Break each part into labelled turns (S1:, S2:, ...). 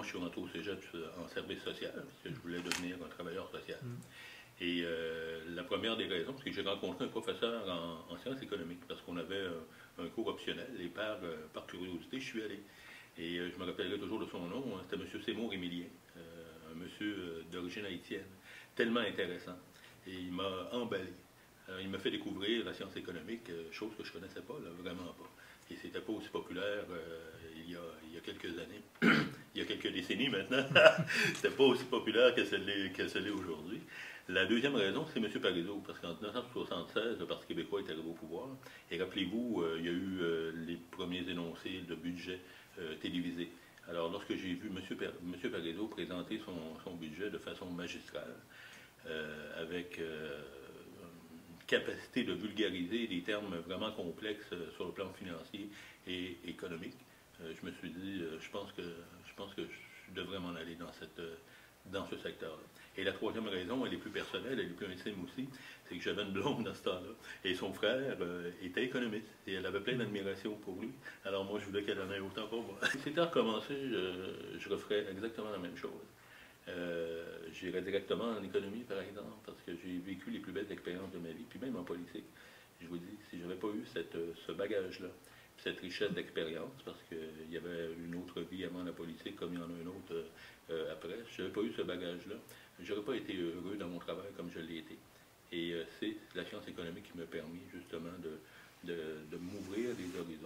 S1: moi, je suis rentré au cégep en service social, parce que je voulais devenir un travailleur social. Et la première des raisons, c'est que j'ai rencontré un professeur en sciences économiques, parce qu'on avait un cours optionnel, et par curiosité, je suis allé. Et je me rappellerai toujours de son nom, c'était M. Seymour Émilien, un monsieur d'origine haïtienne, tellement intéressant. Et il m'a emballé. Il m'a fait découvrir la science économique, chose que je ne connaissais pas, là, vraiment pas. Et c'était pas aussi populaire il y a quelques années, il y a quelques décennies maintenant. C'était pas aussi populaire que ce l'est aujourd'hui. La deuxième raison, c'est M. Parizeau, parce qu'en 1976, le Parti québécois est arrivé au pouvoir. Et rappelez-vous, il y a eu les premiers énoncés de budget télévisés. Alors, lorsque j'ai vu M. Parizeau présenter son budget de façon magistrale, avec une capacité de vulgariser des termes vraiment complexes sur le plan financier et économique, je me suis dit, je pense que je devrais m'en aller dans ce secteur-là. Et la troisième raison, elle est plus personnelle, elle est plus intime aussi, c'est que j'avais une blonde dans ce temps-là. Et son frère était économiste. Et elle avait plein d'admiration pour lui. Alors moi, je voulais qu'elle en ait autant pour moi. Si c'était à recommencer, je referais exactement la même chose. J'irais directement en économie, par exemple, parce que j'ai vécu les plus belles expériences de ma vie, puis même en politique. Je vous dis, si je n'avais pas eu ce bagage-là, cette richesse d'expérience, parce qu'il y avait une autre vie avant la politique, comme il y en a une autre après, si je n'avais pas eu ce bagage-là, je n'aurais pas été heureux dans mon travail comme je l'ai été. Et c'est la science économique qui m'a permis justement de m'ouvrir des horizons,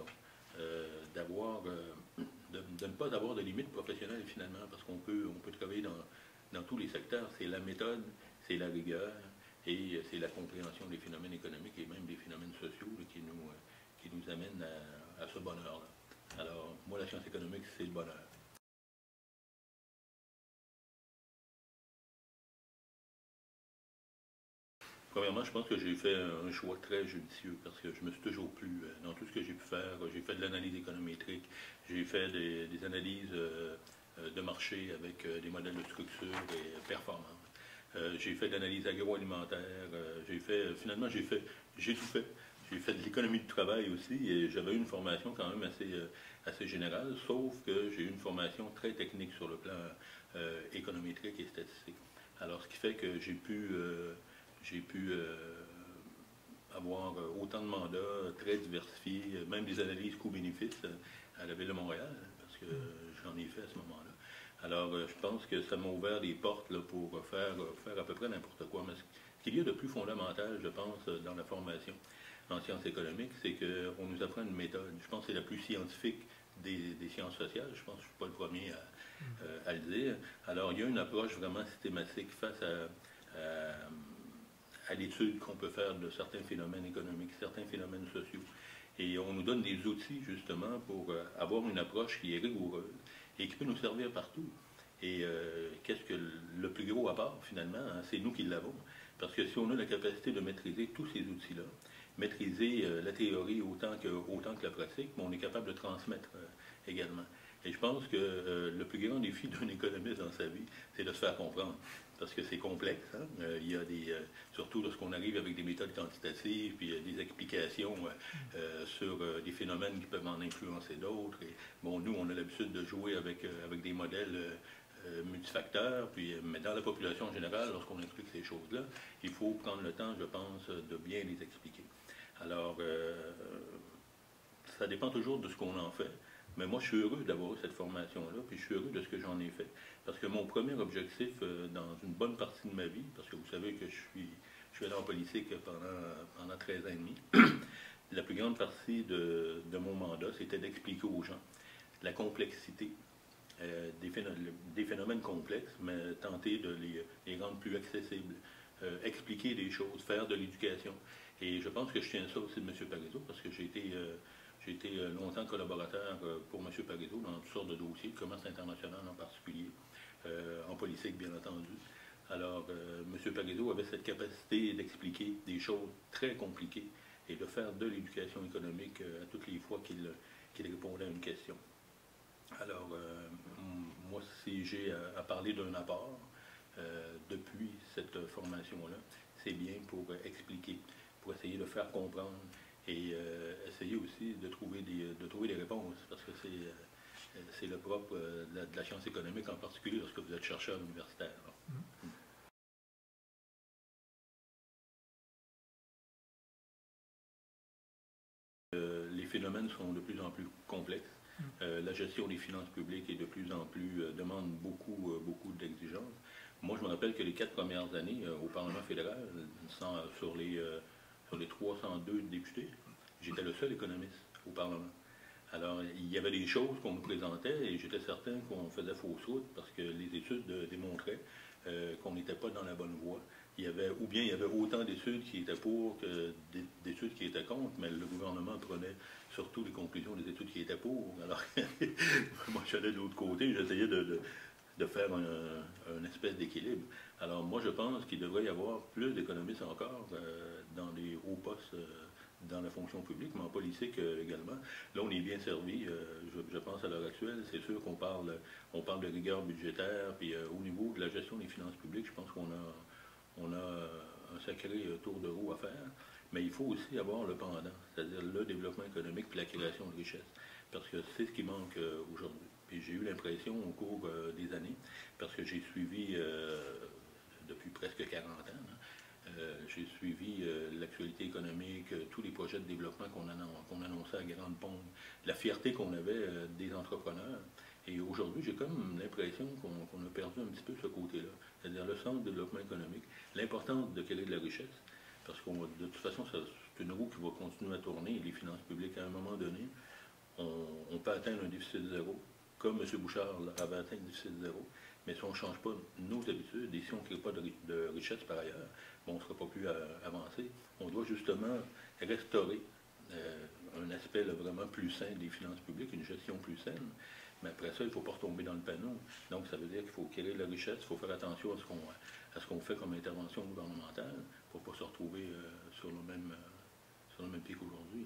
S1: de ne pas avoir de limites professionnelles finalement, parce qu'on peut travailler dans tous les secteurs. C'est la méthode, c'est la rigueur et c'est la compréhension des phénomènes économiques et même des phénomènes sociaux là, qui nous amènent à ce bonheur-là. Alors, moi, la science économique, c'est le bonheur. Premièrement, je pense que j'ai fait un choix très judicieux parce que je me suis toujours plu dans tout ce que j'ai pu faire. J'ai fait de l'analyse économétrique, j'ai fait des analyses de marché avec des modèles de structure et performance. J'ai fait de l'analyse agroalimentaire, finalement, j'ai tout fait. J'ai fait de l'économie du travail aussi et j'avais eu une formation quand même assez générale, sauf que j'ai eu une formation très technique sur le plan économétrique et statistique. Alors, ce qui fait que j'ai pu avoir autant de mandats très diversifiés, même des analyses coûts-bénéfices à la Ville de Montréal, parce que j'en ai fait à ce moment-là. Alors, je pense que ça m'a ouvert des portes là, pour faire à peu près n'importe quoi. Mais ce qu'il y a de plus fondamental, je pense, dans la formation en sciences économiques, c'est qu'on nous apprend une méthode. Je pense que c'est la plus scientifique des sciences sociales. Je pense que je ne suis pas le premier à le dire. Alors, il y a une approche vraiment systématique face à l'étude qu'on peut faire de certains phénomènes économiques, certains phénomènes sociaux. Et on nous donne des outils, justement, pour avoir une approche qui est rigoureuse et qui peut nous servir partout. Et qu'est-ce que le plus gros apport, finalement, hein, c'est nous qui l'avons. Parce que si on a la capacité de maîtriser tous ces outils-là, maîtriser la théorie autant que la pratique, mais on est capable de transmettre également. Et je pense que le plus grand défi d'un économiste dans sa vie, c'est de se faire comprendre. Parce que c'est complexe. Hein? Il y a surtout lorsqu'on arrive avec des méthodes quantitatives, puis des explications sur des phénomènes qui peuvent en influencer d'autres. Et bon, nous, on a l'habitude de jouer avec des modèles multifacteurs, mais dans la population en général, lorsqu'on explique ces choses-là, il faut prendre le temps, je pense, de bien les expliquer. Alors, ça dépend toujours de ce qu'on en fait. Mais moi, je suis heureux d'avoir eu cette formation-là, puis je suis heureux de ce que j'en ai fait. Parce que mon premier objectif dans une bonne partie de ma vie, parce que vous savez que je suis allé en politique pendant 13 ans et demi, la plus grande partie de mon mandat, c'était d'expliquer aux gens la complexité des phénomènes complexes, mais tenter de les rendre plus accessibles, expliquer des choses, faire de l'éducation. Et je pense que je tiens ça aussi de M. Parizeau, parce que j'ai été longtemps collaborateur pour M. Parizeau dans toutes sortes de dossiers, de commerce international en particulier, en politique bien entendu. Alors, M. Parizeau avait cette capacité d'expliquer des choses très compliquées et de faire de l'éducation économique à toutes les fois qu'il répondait à une question. Alors, moi, si j'ai à parler d'un apport depuis cette formation-là, c'est bien pour expliquer, pour essayer de faire comprendre et essayer aussi de trouver des réponses, parce que C'est le propre de la science économique, en particulier lorsque vous êtes chercheur universitaire. Les phénomènes sont de plus en plus complexes. La gestion des finances publiques est de plus en plus demande beaucoup d'exigences. Moi, je me rappelle que les 4 premières années au Parlement fédéral, sur les 302 députés, j'étais le seul économiste au Parlement. Alors, il y avait des choses qu'on nous présentait et j'étais certain qu'on faisait fausse route parce que les études démontraient qu'on n'était pas dans la bonne voie. Ou bien il y avait autant d'études qui étaient pour que d'études qui étaient contre, mais le gouvernement prenait surtout les conclusions des études qui étaient pour. Alors, moi, j'allais de l'autre côté, j'essayais de faire un espèce d'équilibre. Alors, moi, je pense qu'il devrait y avoir plus d'économistes encore dans les hauts postes dans la fonction publique, mais en politique également. Là, on est bien servi, je pense à l'heure actuelle. C'est sûr qu'on parle de rigueur budgétaire, puis au niveau de la gestion des finances publiques, je pense qu'on a un sacré tour de roue à faire, mais il faut aussi avoir le pendant, c'est-à-dire le développement économique et la création de richesse, parce que c'est ce qui manque aujourd'hui. Et j'ai eu l'impression au cours des années, parce que j'ai suivi depuis presque 40 ans, j'ai suivi l'actualité économique, tous les projets de développement qu'on annonçait à grande pompe, la fierté qu'on avait des entrepreneurs. Et aujourd'hui, j'ai comme l'impression qu'on a perdu un petit peu ce côté-là, c'est-à-dire le sens du développement économique, l'importance de créer de la richesse, parce que de toute façon, c'est une roue qui va continuer à tourner, les finances publiques, à un moment donné, on peut atteindre un déficit zéro, comme M. Bouchard avait atteint un déficit zéro, mais si on ne change pas nos habitudes et si on ne crée pas de richesse par ailleurs, on ne sera pas plus avancé. On doit justement restaurer un aspect vraiment plus sain des finances publiques, une gestion plus saine. Mais après ça, il ne faut pas retomber dans le panneau. Donc, ça veut dire qu'il faut créer de la richesse, il faut faire attention à ce qu'on fait comme intervention gouvernementale pour ne pas se retrouver sur le même pied qu'aujourd'hui.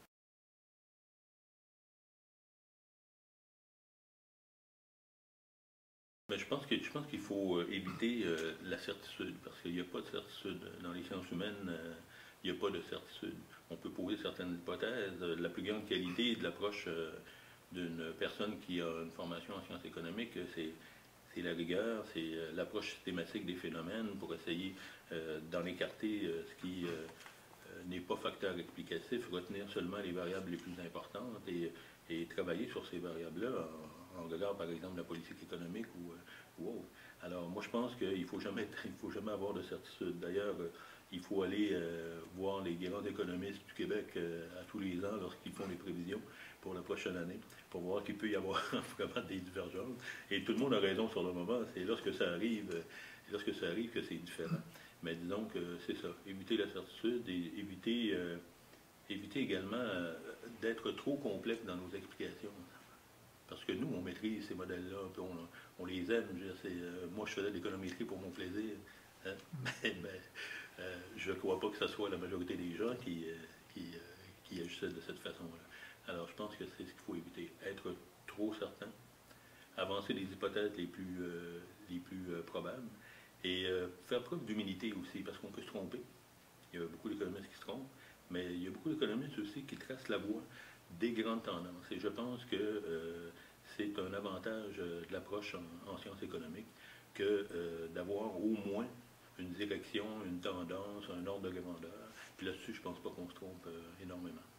S1: Ben, je pense qu'il faut éviter la certitude, parce qu'il n'y a pas de certitude. Dans les sciences humaines, il n'y a pas de certitude. On peut poser certaines hypothèses. La plus grande qualité de l'approche d'une personne qui a une formation en sciences économiques, c'est la rigueur, c'est l'approche systématique des phénomènes pour essayer d'en écarter ce qui n'est pas facteur explicatif, retenir seulement les variables les plus importantes et travailler sur ces variables-là en regard, par exemple, de la politique économique ou autre. Alors, moi, je pense qu'il ne faut jamais avoir de certitude. D'ailleurs, il faut aller voir les grands économistes du Québec à tous les ans lorsqu'ils font les prévisions pour la prochaine année, pour voir qu'il peut y avoir vraiment des divergences. Et tout le monde a raison sur le moment. C'est lorsque ça arrive que c'est différent. Mais disons que c'est ça. Éviter la certitude et éviter également d'être trop complexe dans nos explications. Parce que nous, on maîtrise ces modèles-là, puis on les aime. Moi, je faisais de l'économétrie pour mon plaisir. Hein? Je ne crois pas que ce soit la majorité des gens qui agissaient de cette façon-là. Alors, je pense que c'est ce qu'il faut éviter. Être trop certain, avancer les hypothèses les plus probables, et faire preuve d'humilité aussi, parce qu'on peut se tromper. Il y a beaucoup d'économistes qui se trompent, mais il y a beaucoup d'économistes aussi qui tracent la voie des grandes tendances. Et je pense que c'est un avantage de l'approche en sciences économiques que d'avoir au moins une direction, une tendance, un ordre de grandeur. Puis là-dessus, je ne pense pas qu'on se trompe énormément.